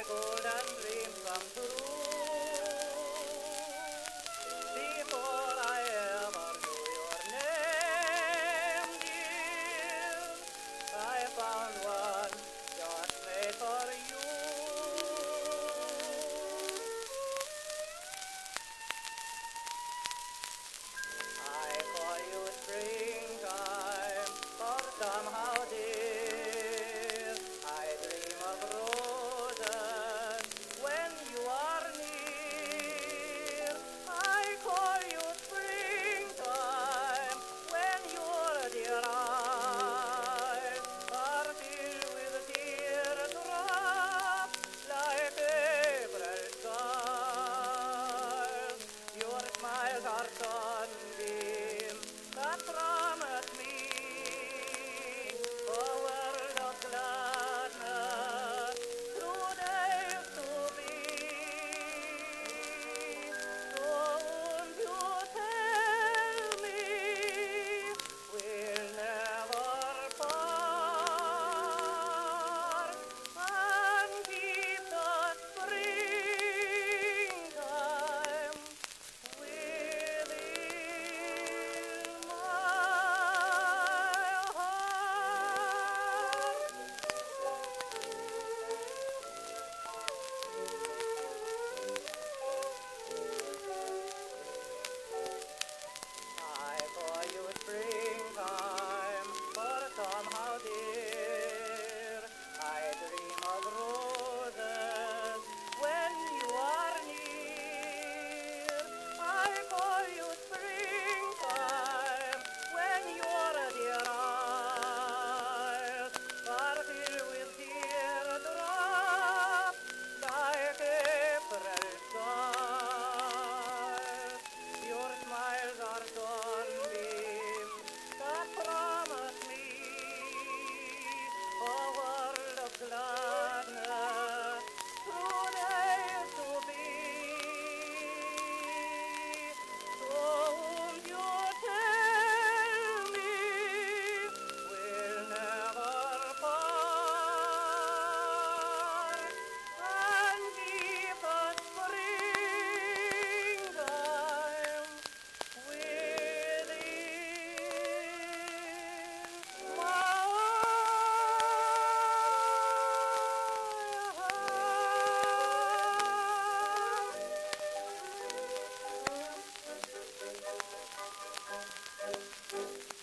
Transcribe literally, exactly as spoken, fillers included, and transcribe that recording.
golden dream come true. Before I ever knew your name, dear, I found one just made for you. I call you springtime, or somehow, dear, I dream of roses when you are near. I call you springtime when your dear eyes are filled with teardrops like April skies. Your smiles are sunbeams that promise me a world of gladness through days to be. So won't you tell me we'll never part and keep the springtime within my heart. I call you springtime, for somehow, dear, I dream of roses when you are near. I call you springtime when your dear eyes are filled with teardrops like April skies. Your smiles are sunbeams that promise me a world of gladness through days to be. So won't you tell me we'll never part and keep the springtime within my heart.